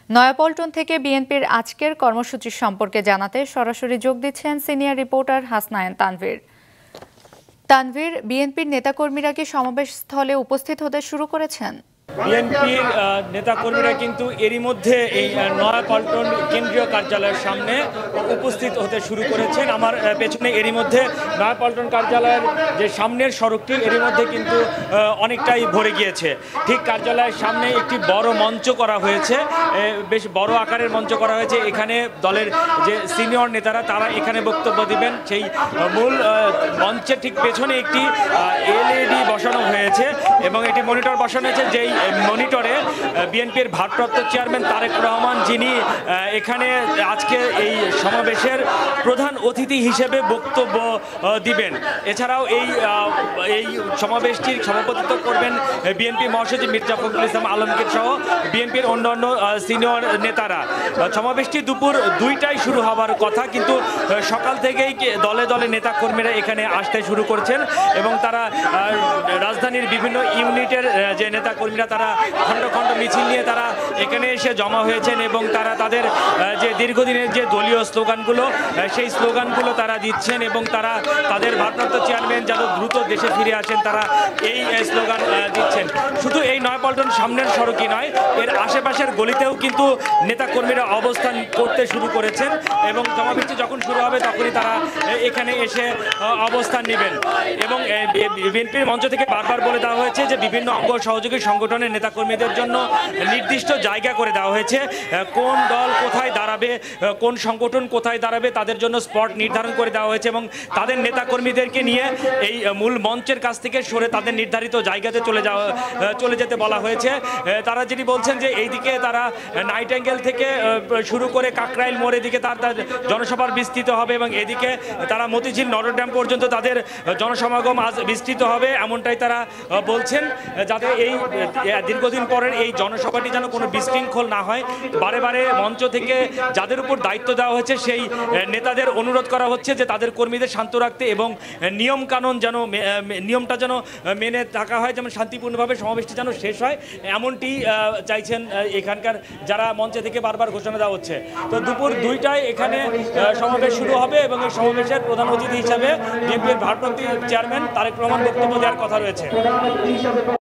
নয়াপল্টন থেকে বিএনপির আজকের কর্মসূচি সম্পর্কে জানাতে সরাসরি যোগ দিচ্ছেন সিনিয়র রিপোর্টার হাসনায়েন তানভীর। বিএনপির নেতাকর্মীরা কি সমাবেশ স্থলে উপস্থিত হতে শুরু করেছেন? বিএনপির নেতাকর্মীরা কিন্তু এরই মধ্যে এই নয়াপল্টন কেন্দ্রীয় কার্যালয়ের সামনে উপস্থিত হতে শুরু করেছেন। আমার পেছনে এরই মধ্যে নয়াপল্টন কার্যালয়ের যে সামনের সড়কটি এরই মধ্যে কিন্তু অনেকটাই ভরে গিয়েছে। ঠিক কার্যালয়ের সামনে একটি বড় মঞ্চ করা হয়েছে, বেশ বড় আকারের মঞ্চ করা হয়েছে। এখানে দলের যে সিনিয়র নেতারা তারা এখানে বক্তব্য দিবেন। সেই মূল মঞ্চের ঠিক পেছনে একটি এলইডি বসানো হয়েছে এবং একটি মনিটর বসানো হয়েছে, যেই মনিটরে বিএনপির ভারপ্রাপ্ত চেয়ারম্যান তারেক রহমান, যিনি এখানে আজকে এই সমাবেশের প্রধান অতিথি হিসেবে বক্তব্য দিবেন। এছাড়াও এই সমাবেশটির সভাপতিত্ব করবেন বিএনপি মহাসচিব মির্জা ফখরুল ইসলাম আলমগীর সহ বিএনপির অন্যান্য সিনিয়র নেতারা। সমাবেশটি দুপুর 2টায় শুরু হওয়ার কথা, কিন্তু সকাল থেকেই দলে দলে নেতাকর্মীরা এখানে আসতে শুরু করেছেন এবং তারা রাজধানীর বিভিন্ন ইউনিটের যে নেতাকর্মীরা তারা খণ্ড খণ্ড মিছিল নিয়ে তারা এখানে এসে জমা হয়েছেন এবং তারা তাদের যে দীর্ঘদিনের যে দলীয় স্লোগানগুলো সেই স্লোগানগুলো তারা দিচ্ছেন এবং তারা তাদের ভারপ্রাপ্ত চেয়ারম্যান যেন দ্রুত দেশে ফিরে আসেন তারা এই স্লোগান দিচ্ছেন। শুধু এই নয়াপল্টন সামনের সড়কই নয়, এর আশেপাশের গলিতেও কিন্তু নেতাকর্মীরা অবস্থান করতে শুরু করেছেন এবং সমাবেশটি যখন শুরু হবে তখনই তারা এখানে এসে অবস্থান নেবেন। এবং বিএনপির মঞ্চ থেকে বারবার বলে দেওয়া হয়েছে যে বিভিন্ন অঙ্গ সহযোগী সংগঠনের নেতাকর্মীদের জন্য নির্দিষ্ট জায়গা করে দেওয়া হয়েছে। কোন দল কোথায় দাঁড়াবে, কোন সংগঠন কোথায় দাঁড়াবে তাদের জন্য স্পট নির্ধারণ করে দেওয়া হয়েছে এবং তাদের নেতাকর্মীদেরকে নিয়ে এই মূল মঞ্চের কাছ থেকে সরে তাদের নির্ধারিত জায়গাতে চলে যেতে বলা হয়েছে। তারা যেটি বলছেন যে এইদিকে তারা নাইট অ্যাঙ্গেল থেকে শুরু করে কাকরাইল মোড়ের দিকে তার জনসভার বিস্তৃত হবে এবং এদিকে তারা মতিঝিল নটরডেম পর্যন্ত তাদের জনসমাগম আজ বিস্তৃত হবে, এমনটাই তারা বলছেন, যাতে এই দীর্ঘদিন পরের এই জনসভাটি যেন কোনো বিশৃঙ্খল না হয়। বারে বারে মঞ্চ থেকে যাদের উপর দায়িত্ব দেওয়া হয়েছে সেই নেতাদের অনুরোধ করা হচ্ছে যে তাদের কর্মীদের শান্ত রাখতে এবং নিয়মটা যেন মেনে থাকা হয়, যেমন শান্তিপূর্ণভাবে সমাবেশটি যেন শেষ হয়, এমনটি চাইছেন এখানকার যারা মঞ্চে থেকে বারবার ঘোষণা দেওয়া হচ্ছে। তো দুপুর 2টায় এখানে সমাবেশ শুরু হবে এবং এই সমাবেশের প্রধান অতিথি হিসাবে বিএনপির ভারপ্রাপ্ত চেয়ারম্যান তারেক রহমান বক্তব্য দেওয়ার কথা রয়েছে।